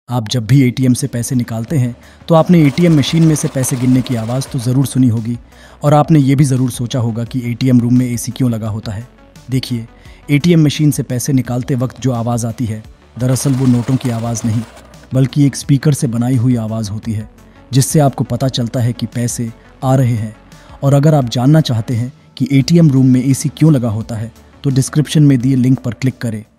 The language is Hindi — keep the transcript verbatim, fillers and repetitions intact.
आप जब भी एटीएम से पैसे निकालते हैं तो आपने एटीएम मशीन में से पैसे गिनने की आवाज़ तो ज़रूर सुनी होगी और आपने ये भी ज़रूर सोचा होगा कि एटीएम रूम में एसी क्यों लगा होता है। देखिए, एटीएम मशीन से पैसे निकालते वक्त जो आवाज़ आती है, दरअसल वो नोटों की आवाज़ नहीं, बल्कि एक स्पीकर से बनाई हुई आवाज़ होती है, जिससे आपको पता चलता है कि पैसे आ रहे हैं। और अगर आप जानना चाहते हैं कि एटीएम रूम में एसी क्यों लगा होता है, तो डिस्क्रिप्शन में दिए लिंक पर क्लिक करें